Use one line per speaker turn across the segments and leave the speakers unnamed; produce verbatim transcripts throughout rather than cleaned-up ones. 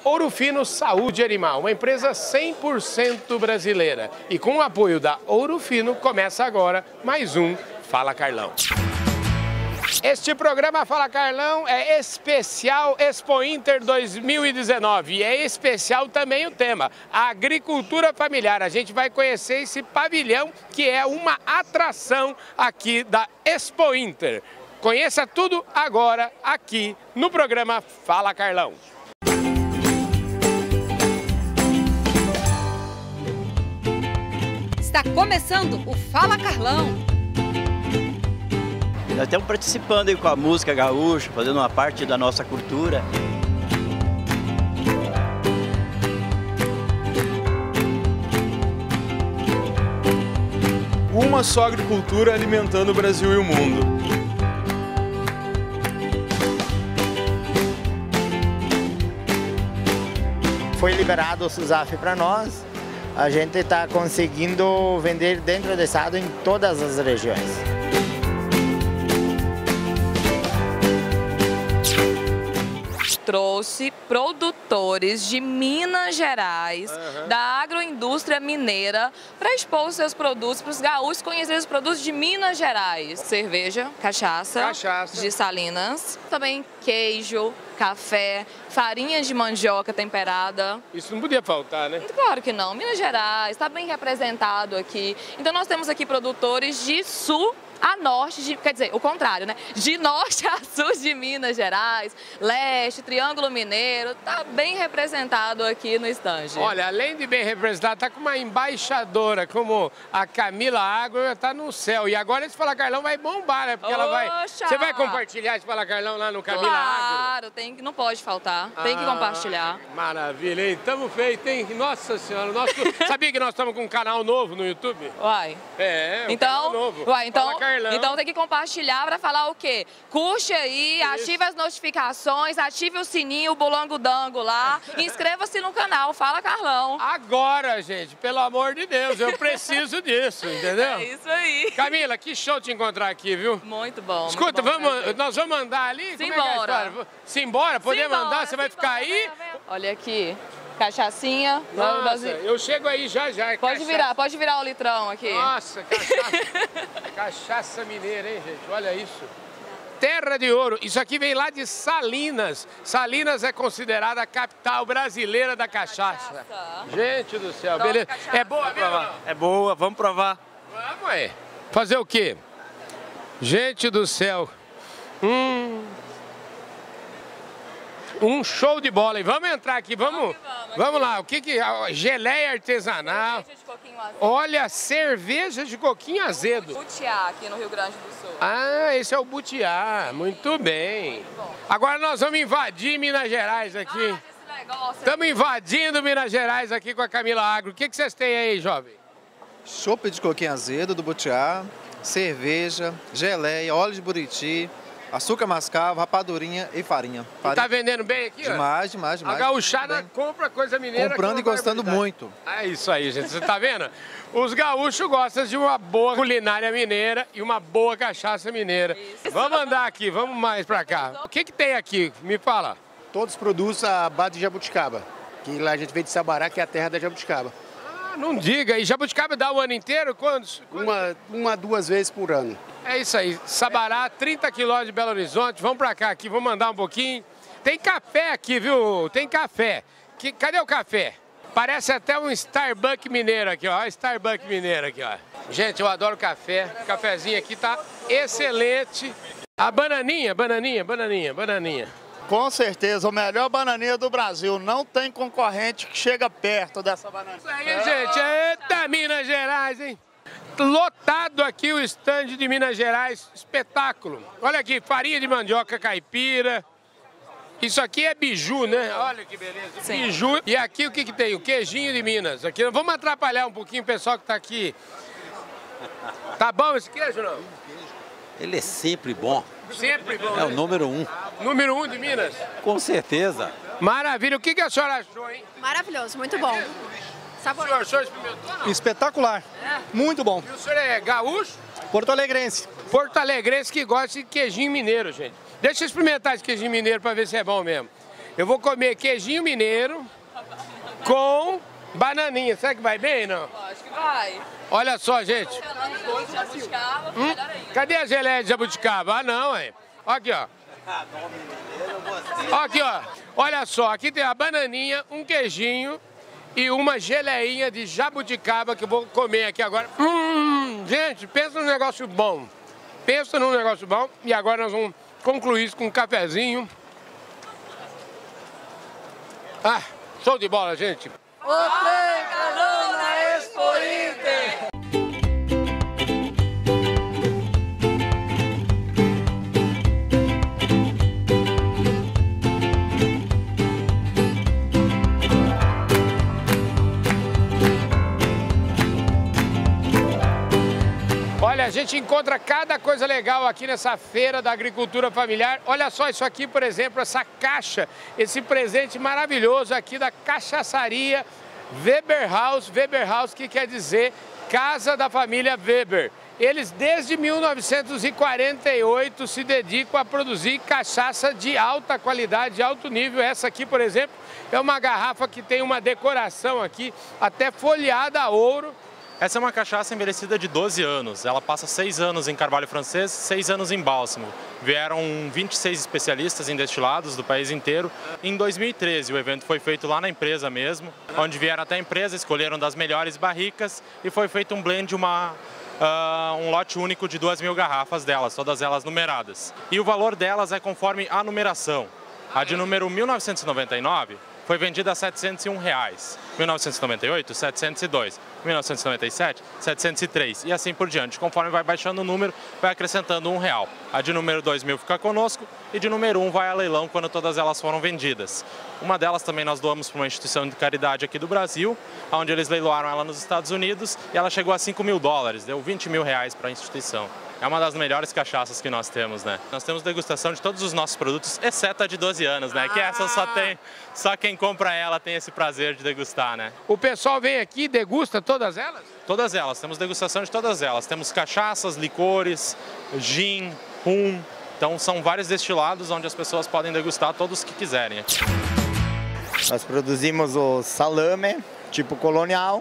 Ouro Fino Saúde Animal, uma empresa cem por cento brasileira. E com o apoio da Ouro Fino, começa agora mais um Fala Carlão. Este programa Fala Carlão é especial Expo Inter dois mil e dezenove e é especial também o tema, a agricultura familiar. A gente vai conhecer esse pavilhão que é uma atração aqui da Expo Inter. Conheça tudo agora aqui no programa Fala Carlão.
Está começando o Fala Carlão.
Nós estamos participando aí com a música gaúcha, fazendo uma parte da nossa cultura.
Uma só agricultura alimentando o Brasil e o mundo.
Foi liberado o SUSAF para nós. A gente está conseguindo vender dentro do estado em todas as regiões.
Trouxe produtores de Minas Gerais, uhum. da agroindústria mineira, para expor os seus produtos, para os gaúchos conhecerem os produtos de Minas Gerais. Cerveja, cachaça,
cachaça.
de Salinas, também queijo, café, farinha de mandioca temperada.
Isso não podia faltar, né?
Claro que não. Minas Gerais está bem representado aqui. Então nós temos aqui produtores de sul a norte, de, quer dizer, o contrário, né? De norte a sul de Minas Gerais, leste, Triângulo Mineiro, tá bem representado aqui no estande.
Olha, além de bem representado, tá com uma embaixadora como a Camila Agro, tá no céu. E agora esse Fala Carlão vai bombar, né? Porque
Oxa!
ela vai... Você vai compartilhar esse Fala Carlão lá no Camila
claro,
Agro?
Claro, tem, não pode faltar, tem que
ah,
compartilhar.
Maravilha, hein? Tamo feito, hein? Nossa Senhora, nosso... sabia que nós estamos com um canal novo no YouTube?
Uai.
É, um
então,
canal novo.
Uai, então...
Carlão.
Então tem que compartilhar para falar o quê? Curte aí, isso. Ative as notificações, ative o sininho, o bolango-dango lá, e inscreva-se no canal Fala Carlão.
Agora, gente, pelo amor de Deus, eu preciso disso, entendeu?
É isso aí.
Camila, que show te encontrar aqui, viu?
Muito bom.
Escuta,
muito bom,
vamos, nós vamos andar ali?
Simbora.
É Simbora? Podemos andar? Você vai ficar aí?
Olha aqui. Cachaçinha.
Nossa, eu chego aí já já.
Pode
cachaça.
virar, pode virar o litrão aqui.
Nossa, cachaça. Cachaça mineira, hein, gente? Olha isso. Terra de ouro. Isso aqui vem lá de Salinas. Salinas é considerada a capital brasileira da cachaça. cachaça. Gente do céu, Pronto, beleza. Cachaça. É boa mesmo?
É boa, vamos provar.
Vamos aí. Fazer o quê? Gente do céu. Hum... Um show de bola, e vamos entrar aqui, vamos, vamos, vamos, vamos lá, o que que é? Geleia artesanal, cerveja de coquinho azedo. Olha, cerveja de coquinho azedo.
Butiá, aqui no Rio Grande do Sul.
Ah, esse é o butiá, muito bem. Muito bom. Agora nós vamos invadir Minas Gerais aqui. Ah, Estamos invadindo Minas Gerais aqui com a Camila Agro. O que que vocês têm aí, jovem?
Chopp de coquinho azedo do butiá, cerveja, geleia, óleo de buriti, açúcar mascavo, rapadurinha e farinha. farinha.
Tá vendendo bem aqui?
Demais,
ó?
demais, demais.
A gauchada compra coisa mineira.
Comprando e gostando muito.
É isso aí, gente. Você tá vendo? Os gaúchos gostam de uma boa culinária mineira e uma boa cachaça mineira. Isso. Vamos andar aqui, vamos mais pra cá. O que que tem aqui? Me fala.
Todos produzem a base de jabuticaba, que lá a gente vem de Sabará, que é a terra da jabuticaba.
Ah, não diga. E jabuticaba dá o ano inteiro? Quantos?
Uma, uma, duas vezes por ano.
É isso aí, Sabará, trinta quilômetros de Belo Horizonte, vamos pra cá aqui, vamos andar um pouquinho. Tem café aqui, viu? Tem café. Que, cadê o café? Parece até um Starbucks mineiro aqui, ó. Starbucks mineiro aqui, ó. Gente, eu adoro café. O cafezinho aqui tá excelente. A bananinha, bananinha, bananinha, bananinha.
Com certeza, o melhor bananinha do Brasil. Não tem concorrente que chega perto dessa bananinha.
Isso aí, gente. Eita, Minas Gerais, hein? Lotado aqui o estande de Minas Gerais, espetáculo. Olha aqui, farinha de mandioca caipira. Isso aqui é biju, né? Olha que beleza. Sim. Biju. E aqui o que que tem? O queijinho de Minas. Aqui, vamos atrapalhar um pouquinho o pessoal que tá aqui. Tá bom esse queijo, não?
Ele é sempre bom.
Sempre bom,
É
né?
o número um.
Número um de Minas?
Com certeza.
Maravilha. O que que a senhora achou, hein?
Maravilhoso, muito bom.
Saboroso. O senhor experimentou, não?
Espetacular.
É.
Muito bom.
E o senhor é gaúcho?
Porto Alegrense.
Porto Alegrense que gosta de queijinho mineiro, gente. Deixa eu experimentar esse queijinho mineiro para ver se é bom mesmo. Eu vou comer queijinho mineiro com bananinha. Será que vai bem, não?
Acho que vai.
Olha só, gente. Hum? Cadê a geleia de jabuticaba? Ah, não, é. Aqui, ó. Aqui, ó. Olha só, aqui tem a bananinha, um queijinho e uma geleinha de jabuticaba que eu vou comer aqui agora. Hum, gente, pensa num negócio bom. Pensa num negócio bom. E agora nós vamos concluir isso com um cafezinho. Ah, show de bola, gente.
O trem Carlão na Expo Inter.
Olha, a gente encontra cada coisa legal aqui nessa feira da agricultura familiar. Olha só isso aqui, por exemplo, essa caixa, esse presente maravilhoso aqui da cachaçaria Weber House. Weber House, que quer dizer Casa da Família Weber. Eles, desde mil novecentos e quarenta e oito, se dedicam a produzir cachaça de alta qualidade, de alto nível. Essa aqui, por exemplo, é uma garrafa que tem uma decoração aqui, até folheada a ouro.
Essa é uma cachaça envelhecida de doze anos. Ela passa seis anos em carvalho francês, seis anos em bálsamo. Vieram vinte e seis especialistas em destilados do país inteiro. Em dois mil e treze, o evento foi feito lá na empresa mesmo, onde vieram até a empresa, escolheram das melhores barricas e foi feito um blend, uma, uh, um lote único de duas mil garrafas delas, todas elas numeradas. E o valor delas é conforme a numeração. A de número mil novecentos e noventa e nove foi vendida a setecentos e um reais. mil novecentos e noventa e oito, setecentos e dois. mil novecentos e noventa e sete, setecentos e três. E assim por diante. Conforme vai baixando o número, vai acrescentando um real. A de número dois mil fica conosco e de número um vai a leilão quando todas elas foram vendidas. Uma delas também nós doamos para uma instituição de caridade aqui do Brasil, onde eles leiloaram ela nos Estados Unidos e ela chegou a cinco mil dólares, deu vinte mil reais para a instituição. É uma das melhores cachaças que nós temos, né? Nós temos degustação de todos os nossos produtos, exceto a de doze anos, né? Que essa só tem, só quem compra ela tem esse prazer de degustar, né?
O pessoal vem aqui e degusta todas elas?
Todas elas, temos degustação de todas elas. Temos cachaças, licores, gin, rum. Então são vários destilados onde as pessoas podem degustar todos que quiserem.
Nós produzimos o salame, tipo colonial,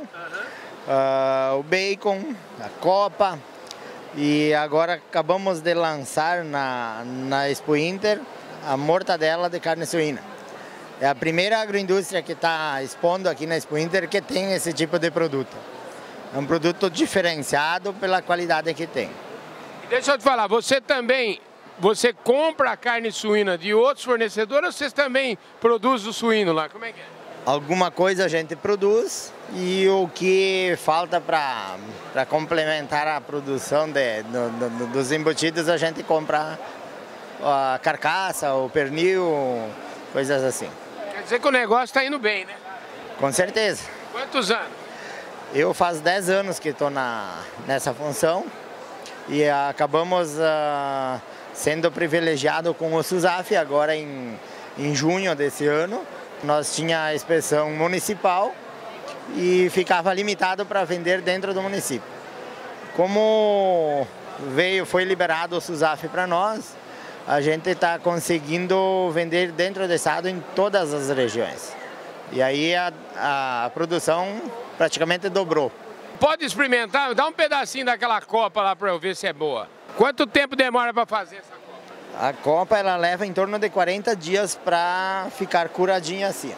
uh, o bacon, a copa. E agora acabamos de lançar na, na Expo Inter a mortadela de carne suína. É a primeira agroindústria que está expondo aqui na Expo Inter que tem esse tipo de produto. É um produto diferenciado pela qualidade que tem.
Deixa eu te falar, você também, você compra a carne suína de outros fornecedores ou vocês também produzem o suíno lá? Como é que é?
Alguma coisa a gente produz e o que falta para complementar a produção de, do, do, dos embutidos a gente compra a carcaça, o pernil, coisas assim.
Quer dizer que o negócio está indo bem, né?
Com certeza.
Quantos anos?
Eu faz dez anos que estou nessa função e acabamos uh, sendo privilegiado com o SUSAF agora em, em junho desse ano. Nós tínhamos a inspeção municipal e ficava limitado para vender dentro do município. Como veio, foi liberado o SUSAF para nós, a gente está conseguindo vender dentro do estado em todas as regiões. E aí a, a produção praticamente dobrou.
Pode experimentar, dá um pedacinho daquela copa lá para eu ver se é boa. Quanto tempo demora para fazer essa copa?
A copa ela leva em torno de quarenta dias para ficar curadinha assim.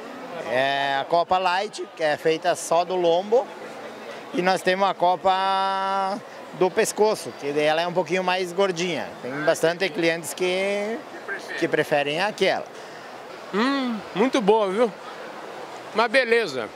É a copa light, que é feita só do lombo, e nós temos a copa do pescoço, que ela é um pouquinho mais gordinha. Tem bastante clientes que, que preferem aquela.
Hum, muito boa, viu? Uma beleza.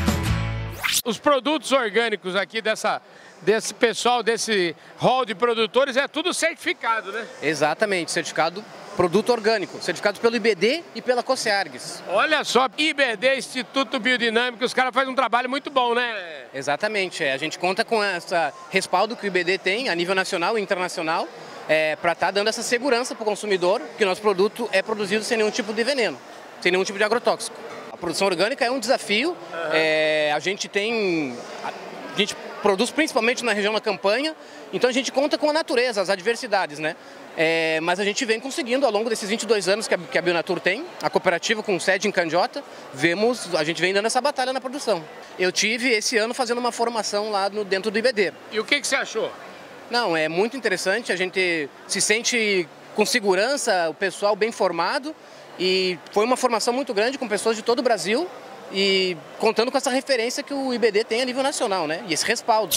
Os produtos orgânicos aqui dessa, desse pessoal, desse hall de produtores, é tudo certificado, né?
Exatamente, certificado produto orgânico, certificado pelo I B D e pela COCEARGS.
Olha só, I B D, Instituto Biodinâmico, os caras fazem um trabalho muito bom, né?
Exatamente, é, a gente conta com esse respaldo que o I B D tem a nível nacional e internacional é, para estar tá dando essa segurança para o consumidor que o nosso produto é produzido sem nenhum tipo de veneno, sem nenhum tipo de agrotóxico. A produção orgânica é um desafio, uhum. é, a gente tem... A gente produz principalmente na região da Campanha, então a gente conta com a natureza, as adversidades, né? É, mas a gente vem conseguindo, ao longo desses vinte e dois anos que a, que a Bionatur tem, a cooperativa com sede em Candiota, vemos, a gente vem dando essa batalha na produção. Eu tive esse ano fazendo uma formação lá no, dentro do I B D.
E o que, que você achou?
Não, é muito interessante, a gente se sente com segurança, o pessoal bem formado, e foi uma formação muito grande com pessoas de todo o Brasil, e contando com essa referência que o I B D tem a nível nacional, né? E esse respaldo.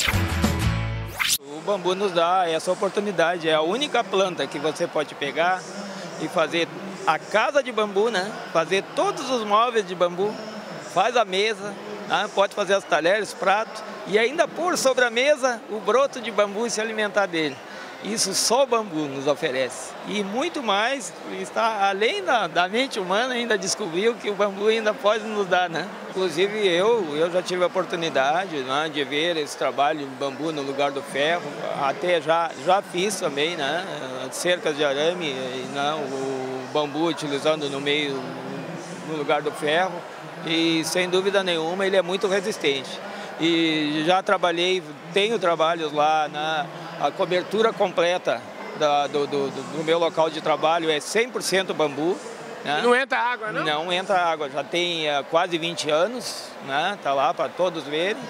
O bambu nos dá essa oportunidade, é a única planta que você pode pegar e fazer a casa de bambu, né? Fazer todos os móveis de bambu, faz a mesa, né? Pode fazer os talheres, pratos e ainda pôr sobre a mesa o broto de bambu e se alimentar dele. Isso só o bambu nos oferece. E muito mais, está além da, da mente humana, ainda descobriu que o bambu ainda pode nos dar, né? Inclusive eu, eu já tive a oportunidade, né, de ver esse trabalho de bambu no lugar do ferro. Até já, já fiz também, né? Cercas de arame, né, o bambu utilizando no meio, no lugar do ferro. E sem dúvida nenhuma ele é muito resistente. E já trabalhei, tenho trabalhos lá, na a cobertura completa da, do, do, do meu local de trabalho é cem por cento bambu. Né?
Não entra água, não?
Não entra água, já tem uh, quase vinte anos, né? Tá lá para todos verem.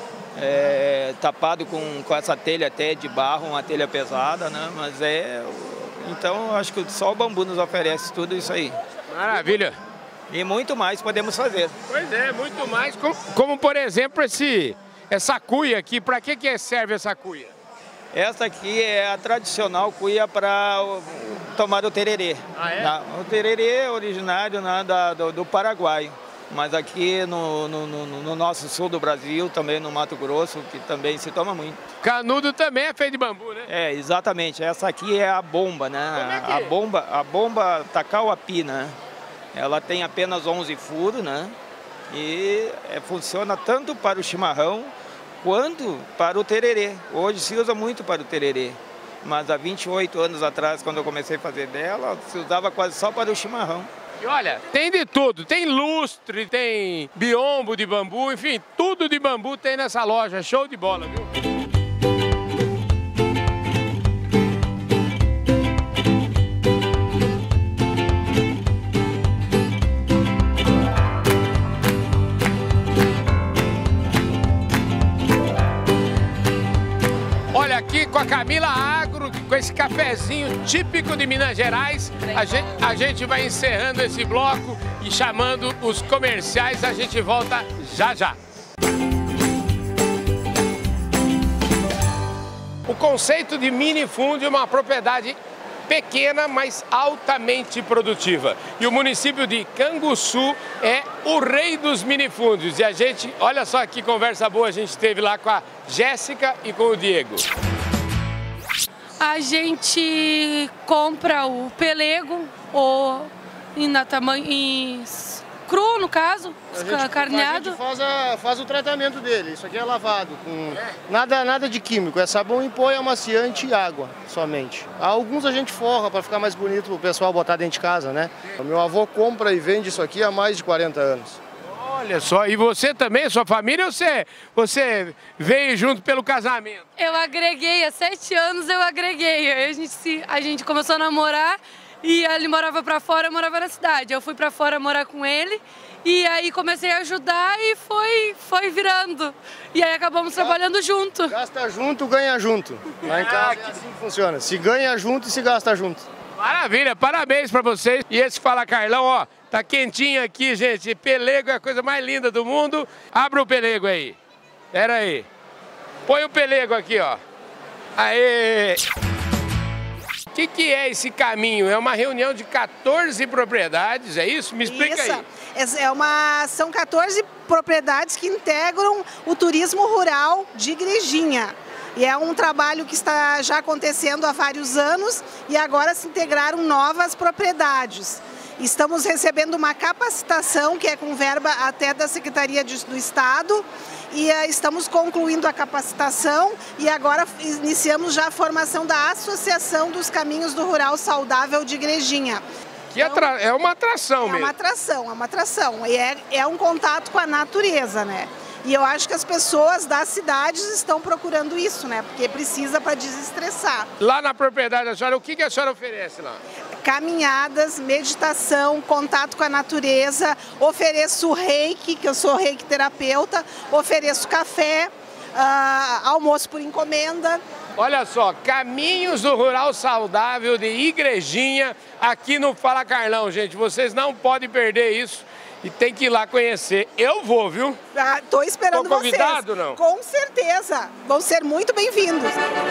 É, tapado com, com essa telha até de barro, uma telha pesada, né? Mas é... Então, acho que só o bambu nos oferece tudo isso aí.
Maravilha!
E muito mais podemos fazer.
Pois é, muito mais. Como, como por exemplo, esse, essa cuia aqui. Para que, que serve essa cuia?
Essa aqui é a tradicional cuia para tomar o tererê.
Ah, é?
O tererê é originário, né, da, do, do Paraguai. Mas aqui no, no, no, no nosso sul do Brasil, também no Mato Grosso, que também se toma muito.
Canudo também é feito de bambu, né?
É, exatamente. Essa aqui é a bomba, né?
Como é que é?
A bomba, a bomba Takauapi, né? Ela tem apenas onze furos, né? E é, funciona tanto para o chimarrão quanto para o tererê. Hoje se usa muito para o tererê. Mas há vinte e oito anos atrás, quando eu comecei a fazer dela, se usava quase só para o chimarrão.
E olha, tem de tudo. Tem lustre, tem biombo de bambu, enfim, tudo de bambu tem nessa loja. Show de bola, viu? Olha, aqui com a Camila Agro, com esse cafezinho típico de Minas Gerais, a gente, a gente vai encerrando esse bloco e chamando os comerciais, a gente volta já já. O conceito de minifúndio é uma propriedade pequena, mas altamente produtiva. E o município de Canguçu é o rei dos minifúndios. E a gente, olha só que conversa boa a gente teve lá com a Jéssica e com o Diego.
A gente compra o pelego, ou em, na tamanho, em cru, no caso,
a
carneado.
A gente faz, a, faz o tratamento dele, isso aqui é lavado, com nada, nada de químico, é sabão em pó, amaciante e água somente. Alguns a gente forra para ficar mais bonito para o pessoal botar dentro de casa, né? O meu avô compra e vende isso aqui há mais de quarenta anos.
Olha só, e você também, sua família, ou você, você veio junto pelo casamento?
Eu agreguei, há sete anos eu agreguei, aí a gente, se, a gente começou a namorar e ele morava pra fora, eu morava na cidade. Eu fui pra fora morar com ele e aí comecei a ajudar e foi, foi virando. E aí acabamos trabalhando junto.
Gasta junto, ganha junto. Lá em casa é assim que funciona, se ganha junto e se gasta junto.
Maravilha, parabéns pra vocês. E esse Fala Carlão, ó, tá quentinho aqui, gente. Pelego é a coisa mais linda do mundo. Abre o pelego aí. Pera aí. Põe o pelego aqui, ó. Aê! O que, que é esse caminho? É uma reunião de quatorze propriedades, é isso? Me explica
isso.
aí.
É uma, são quatorze propriedades que integram o turismo rural de Igrejinha. E é um trabalho que está já acontecendo há vários anos e agora se integraram novas propriedades. Estamos recebendo uma capacitação que é com verba até da Secretaria de, do Estado e uh, estamos concluindo a capacitação e agora iniciamos já a formação da Associação dos Caminhos do Rural Saudável de Igrejinha.
Que então, é uma atração
é
mesmo.
É uma atração, é uma atração. E é, é um contato com a natureza, né? E eu acho que as pessoas das cidades estão procurando isso, né? Porque precisa para desestressar.
Lá na propriedade da senhora, o que, que a senhora oferece lá?
Caminhadas, meditação, contato com a natureza, ofereço reiki, que eu sou reiki terapeuta, ofereço café, uh, almoço por encomenda.
Olha só, caminhos do rural saudável de Igrejinha aqui no Fala Carlão, gente. Vocês não podem perder isso e tem que ir lá conhecer. Eu vou, viu?
Ah, tô esperando
Tô convidado,
vocês.
Não?
Com certeza. Vão ser muito bem-vindos.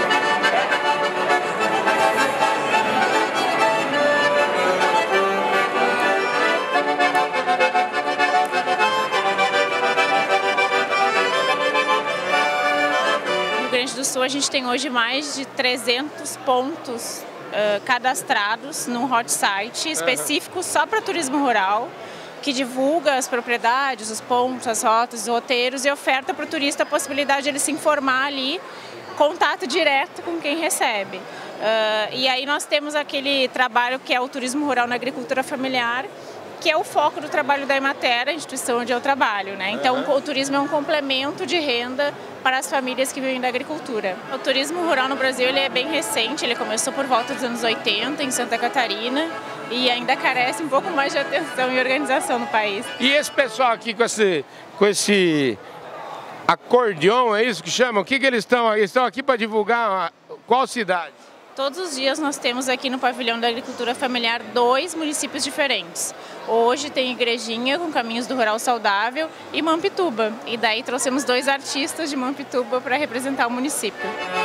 No Rio Grande do Sul, a gente tem hoje mais de trezentos pontos uh, cadastrados num hot site específico uhum. só para turismo rural, que divulga as propriedades, os pontos, as rotas, os roteiros e oferta para o turista a possibilidade de ele se informar ali, contato direto com quem recebe. Uh, e aí nós temos aquele trabalho que é o turismo rural na agricultura familiar, que é o foco do trabalho da Emater, a instituição onde eu trabalho, né? Então uhum. o turismo é um complemento de renda para as famílias que vivem da agricultura. O turismo rural no Brasil ele é bem recente, ele começou por volta dos anos oitenta em Santa Catarina e ainda carece um pouco mais de atenção e organização no país.
E esse pessoal aqui com esse, com esse acordeon, é isso que chamam? O que, que eles estão? Eles estão aqui para divulgar qual cidade?
Todos os dias nós temos aqui no Pavilhão da Agricultura Familiar dois municípios diferentes. Hoje tem Igrejinha com Caminhos do Rural Saudável e Mampituba. E daí trouxemos dois artistas de Mampituba para representar o município.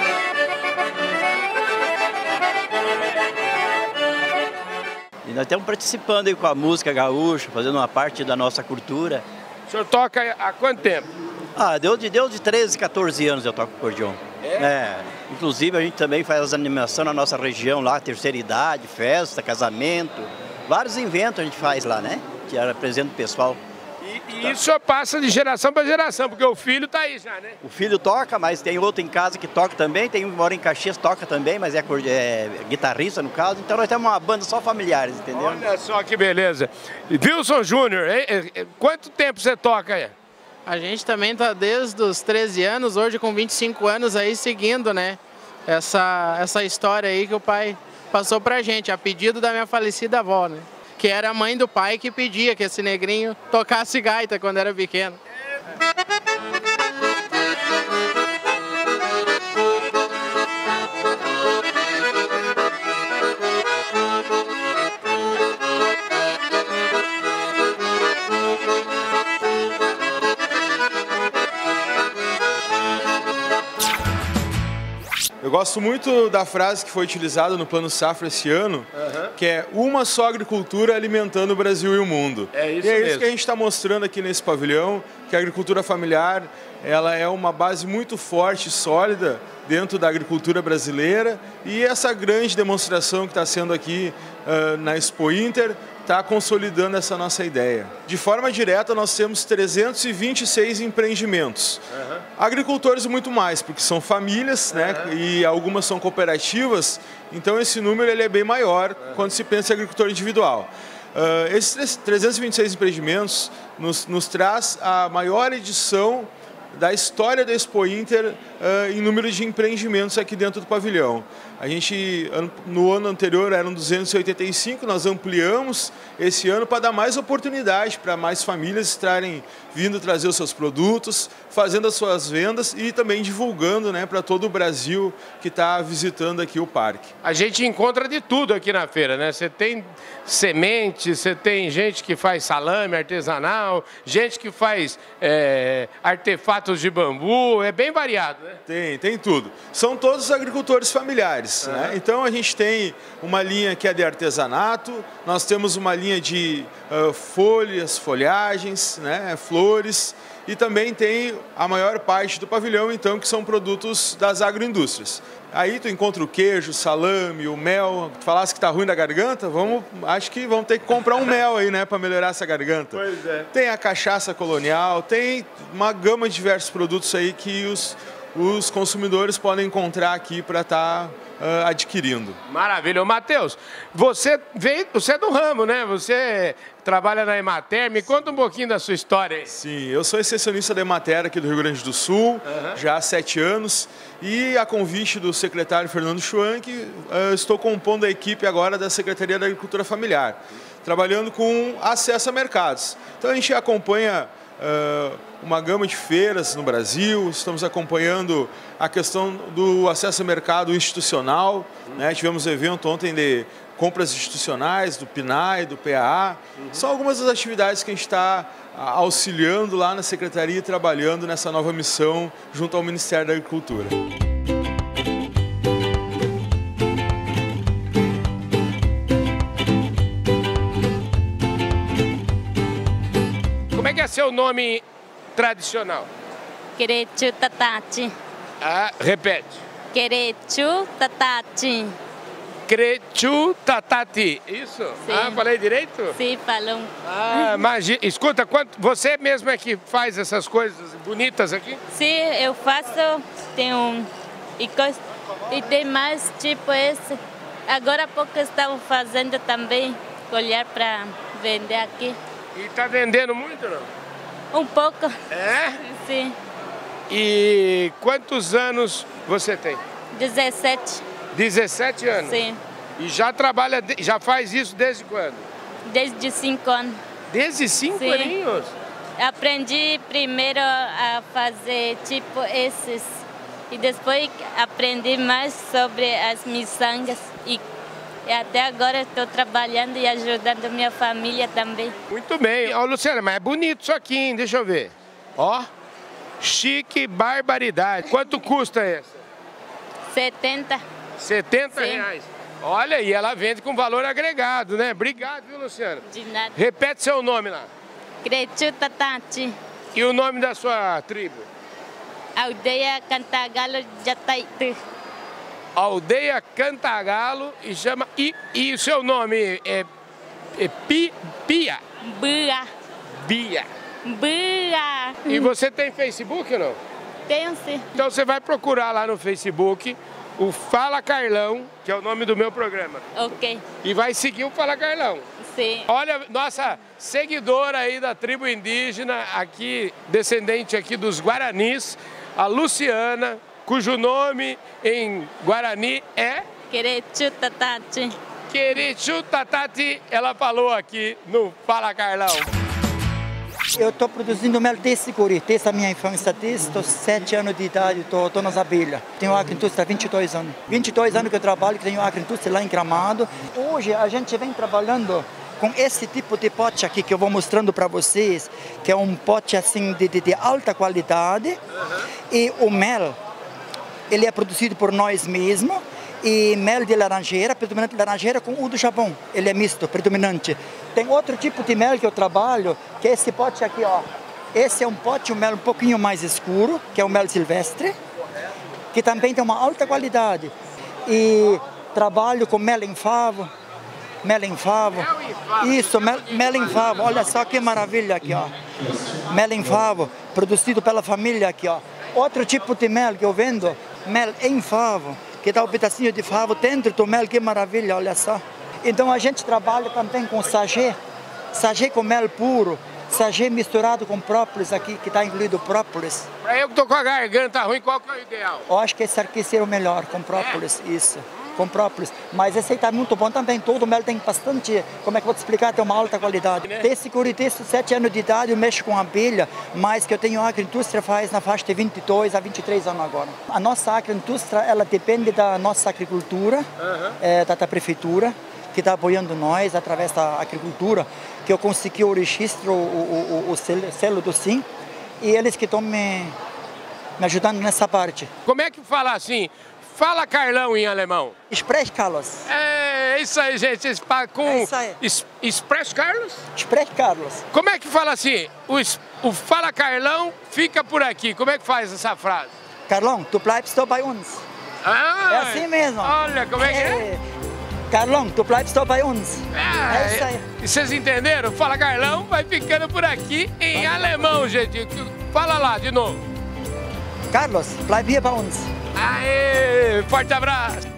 E nós estamos participando aí com a música gaúcha, fazendo uma parte da nossa cultura.
O senhor toca há quanto tempo?
Ah, deu de, deu de treze, quatorze anos eu toco acordeon. É? É. Inclusive a gente também faz as animações na nossa região lá, terceira idade, festa, casamento. Vários eventos a gente faz lá, né? Que representa o pessoal.
E, e isso só passa de geração para geração, porque o filho tá aí já, né?
O filho toca, mas tem outro em casa que toca também. Tem um que mora em Caxias, toca também, mas é, é guitarrista no caso. Então nós temos uma banda só familiares, entendeu?
Olha só que beleza. Wilson Júnior, quanto tempo você toca aí?
A gente também está desde os treze anos, hoje com vinte e cinco anos aí seguindo, né? Essa, essa história aí que o pai passou pra gente, a pedido da minha falecida avó, né? Que era a mãe do pai que pedia que esse negrinho tocasse gaita quando era pequeno.
Eu gosto muito da frase que foi utilizada no Plano Safra esse ano, uhum. que é uma só agricultura alimentando o Brasil e o mundo.
É isso
e é
mesmo.
isso que a gente está mostrando aqui nesse pavilhão, que a agricultura familiar ela é uma base muito forte e sólida dentro da agricultura brasileira e essa grande demonstração que está sendo aqui uh, na Expo Inter está consolidando essa nossa ideia. De forma direta, nós temos trezentos e vinte e seis empreendimentos. Uhum. Agricultores muito mais, porque são famílias, uhum. né, e algumas são cooperativas, então esse número ele é bem maior uhum. quando se pensa em agricultor individual. Uh, esses trezentos e vinte e seis empreendimentos nos, nos traz a maior edição da história da Expo Inter uh, em número de empreendimentos aqui dentro do pavilhão. A gente, no ano anterior eram duzentos e oitenta e cinco, nós ampliamos esse ano para dar mais oportunidade para mais famílias estarem vindo trazer os seus produtos, fazendo as suas vendas e também divulgando, né, para todo o Brasil que está visitando aqui o parque.
A gente encontra de tudo aqui na feira, né? Você tem semente, você tem gente que faz salame artesanal, gente que faz é, artefatos de bambu, é bem variado, né?
Tem, tem tudo. São todos agricultores familiares. Uhum. Né? Então a gente tem uma linha que é de artesanato, nós temos uma linha de uh, folhas, folhagens, né? Flores e também tem a maior parte do pavilhão, então, que são produtos das agroindústrias. Aí tu encontra o queijo, o salame, o mel. Tu falasse que tá ruim da garganta, vamos, acho que vamos ter que comprar um mel aí, né, para melhorar essa garganta.
Pois é.
Tem a cachaça colonial, tem uma gama de diversos produtos aí que os os consumidores podem encontrar aqui para estar uh, adquirindo.
Maravilha. Ô, Matheus, você veio, você é do ramo, né? Você trabalha na Emater, me conta um pouquinho da sua história aí.
Sim, eu sou extensionista da Emater aqui do Rio Grande do Sul, uhum. já há sete anos, e a convite do secretário Fernando Schwank, uh, estou compondo a equipe agora da Secretaria da Agricultura Familiar, trabalhando com acesso a mercados. Então a gente acompanha Uh, uma gama de feiras no Brasil, estamos acompanhando a questão do acesso ao mercado institucional, né? Tivemos um evento ontem de compras institucionais, do P N A E, do P A A, uhum. São algumas das atividades que a gente está auxiliando lá na Secretaria e trabalhando nessa nova missão junto ao Ministério da Agricultura.
Como é que é seu nome tradicional?
Querechu Tatati.
Ah, repete.
Querechu Tatati.
Querechu Tatati, isso?
Sim.
Ah, falei direito?
Sim, falou.
Ah, mas escuta, quanto, você mesmo é que faz essas coisas bonitas aqui?
Sim, eu faço, tem um, e, e tem mais tipo esse. Agora há pouco estava fazendo também, colher para vender aqui.
E está vendendo muito, não?
Um pouco.
É?
Sim.
E quantos anos você tem?
dezessete.
dezessete anos?
Sim.
E já trabalha, já faz isso desde quando?
Desde cinco anos.
Desde cinco
Sim.
aninhos?
Aprendi primeiro a fazer tipo esses. E depois aprendi mais sobre as miçangas. E E até agora estou trabalhando e ajudando minha família também.
Muito bem. Ó, Luciana, mas é bonito isso aqui, hein? Deixa eu ver. Ó, chique barbaridade. Quanto custa essa?
setenta.
setenta
Sim.
reais. Olha, e ela vende com valor agregado, né? Obrigado, viu, Luciana?
De nada.
Repete seu nome lá.
Querechu Tatati.
E o nome da sua tribo?
Aldeia Cantagalo Jataitu.
Aldeia Cantagalo e chama... E, e o seu nome é, é Pi, Pia?
Bia.
Bia.
Bia.
E você tem Facebook ou não?
Tenho sim.
Então você vai procurar lá no Facebook o Fala Carlão, que é o nome do meu programa.
Ok.
E vai seguir o Fala Carlão.
Sim.
Olha, nossa seguidora aí da tribo indígena, aqui, descendente aqui dos Guaranis, a Luciana, cujo nome em Guarani é...
Querechu Tatati.
Querechu Tatati, ela falou aqui no Fala Carlão.
Eu estou produzindo mel desde Curi, desde a minha infância, desde os sete anos de idade, estou nas abelhas. Tenho agroindústria há vinte e dois anos. vinte e dois anos que eu trabalho, que tenho agroindústria lá em Gramado. Hoje a gente vem trabalhando com esse tipo de pote aqui que eu vou mostrando para vocês, que é um pote assim de, de, de alta qualidade. Uhum. E o mel, ele é produzido por nós mesmos, e mel de laranjeira, predominante de laranjeira com o do Japão, ele é misto, predominante. Tem outro tipo de mel que eu trabalho, que é esse pote aqui, ó. Esse é um pote, um mel um pouquinho mais escuro, que é o mel silvestre, que também tem uma alta qualidade. E trabalho com mel em favo, mel em favo, isso, mel, mel em favo, olha só que maravilha aqui, ó. Mel em favo, produzido pela família aqui, ó. Outro tipo de mel que eu vendo, mel em favo, que dá um pedacinho de favo dentro do mel, que maravilha, olha só. Então a gente trabalha também com sachê, sachê com mel puro, sachê misturado com própolis aqui, que está incluído própolis.
Para eu que tô com a garganta ruim, qual que é o ideal?
Eu acho que esse aqui seria o melhor, com própolis, é? Isso, com própolis. Mas esse aí está muito bom também, todo mel tem bastante, como é que eu vou te explicar, tem uma alta qualidade. Né? Desde Curitiba, sete anos de idade, eu mexo com abelha, mas que eu tenho agroindústria faz na faixa de vinte e dois a vinte e três anos agora. A nossa agroindústria, ela depende da nossa agricultura, uhum. é, da, da prefeitura, que está apoiando nós através da agricultura, que eu consegui o registro, o, o, o selo, selo do Sim, e eles que estão me, me ajudando nessa parte.
Como é que fala assim? Fala Carlão em alemão.
Express Carlos.
É isso aí, gente. Com
é isso aí.
Es, Express Carlos?
Express Carlos.
Como é que fala assim? O, o Fala Carlão fica por aqui. Como é que faz essa frase?
Carlão, tu bleibst da bei uns.
Ah,
é assim mesmo.
Olha, como é que é? é?
Carlão, tu bleibst da bei uns.
Ah, é isso aí. E vocês entenderam? Fala Carlão vai ficando por aqui em vai. alemão, gente. Fala lá de novo.
Carlos, bleib hier bei uns.
Aê, forte abraço.